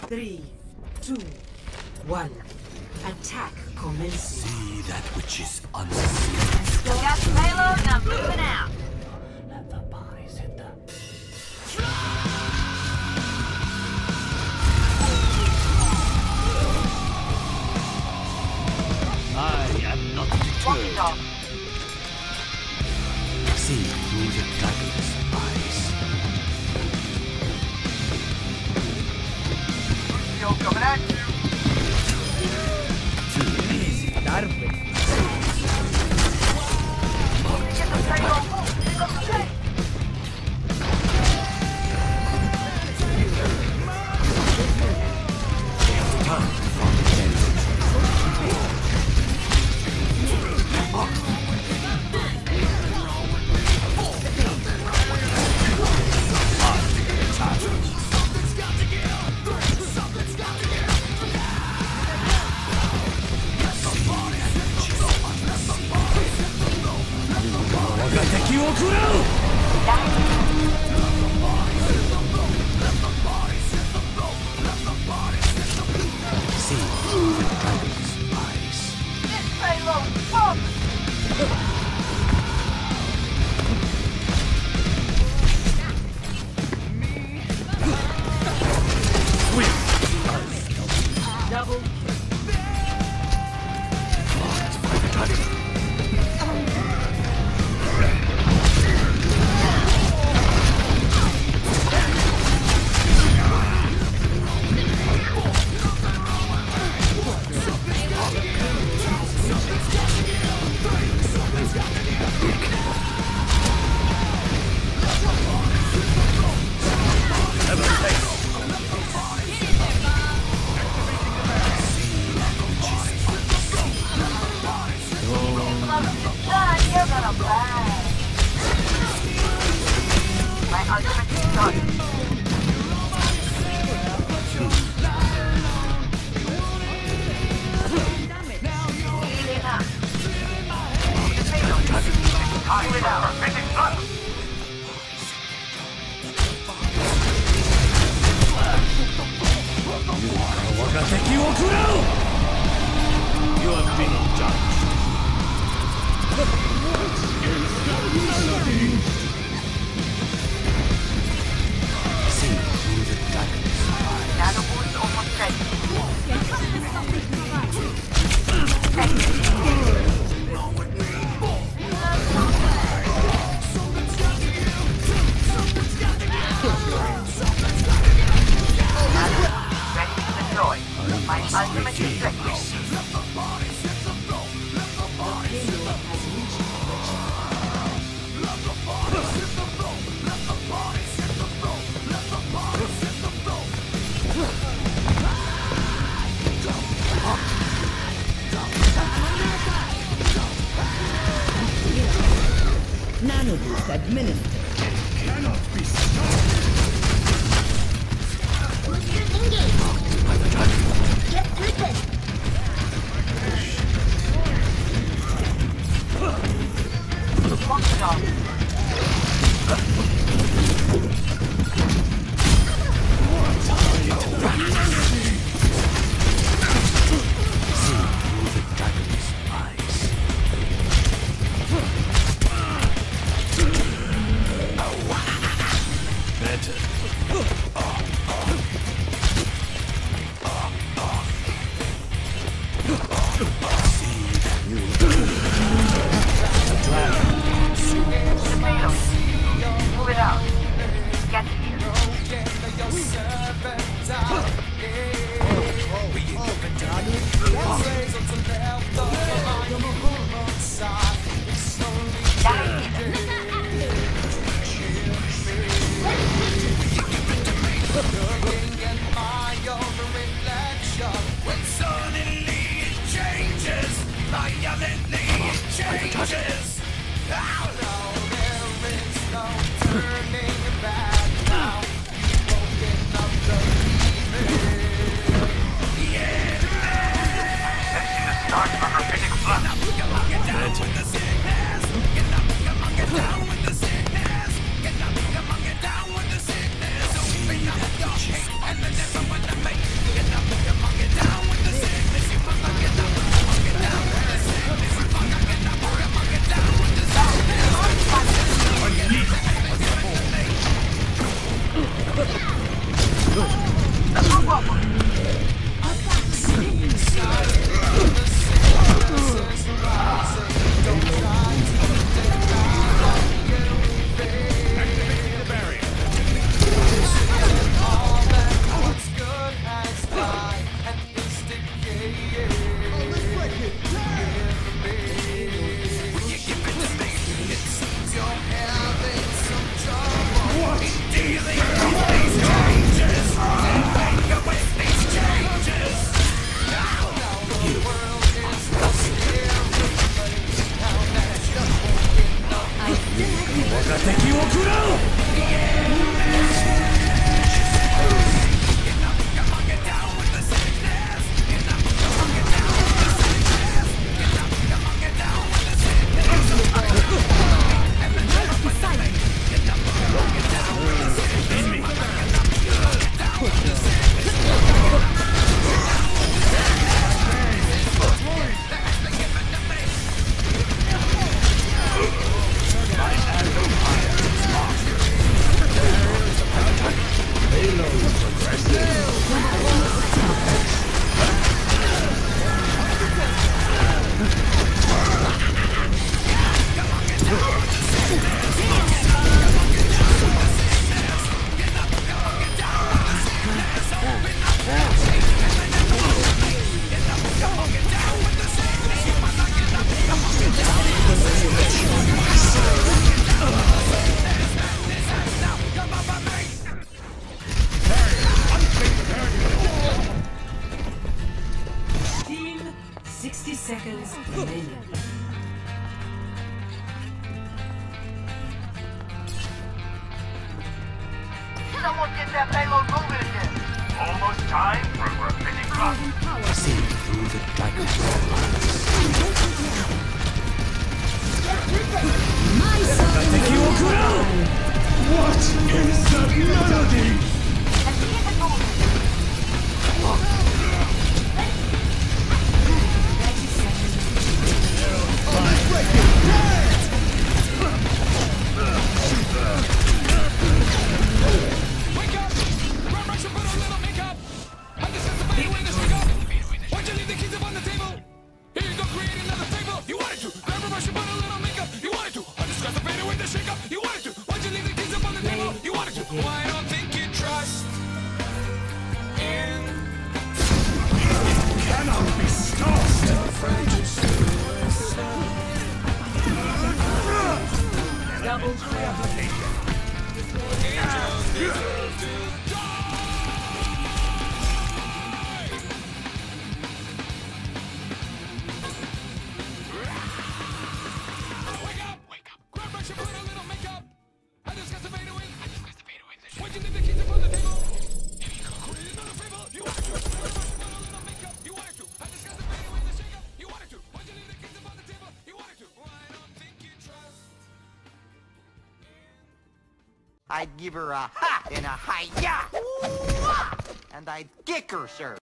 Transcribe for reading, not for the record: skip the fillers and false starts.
3, 2, 1. Attack commences. See that which is unseen. Got the payload, now moving out. Let the bodies hit the... I am not deterred. See through the dragon's eyes. Shield coming at you. Too easy. Get the payload. Pick up the tank. Time for the See through the dragon's eyes. This payload. Pump. Double Marked by the dragon. You're gonna fly. My ultimate is done. Easy enough. The payload. Time it out. Perfect block. You have been judged. See through the dragon's eyes. Nano boost almost ready. Ready to deploy. My ultimate is ready. Nano boost administered. Cannot be stopped. By the dragon. Get through this. Watch it on. See through the dragon's eyes. Better. The payload. Move it out. Get here. Dive in. Start of a prophetic flood. Team, 60 seconds remaining. Someone get that payload moving again. Almost time for a repeating run. See through the daggers of What is that melody? Cannot be stopped. I'd give her a ha and a hi-ya! And I'd kick her, sir.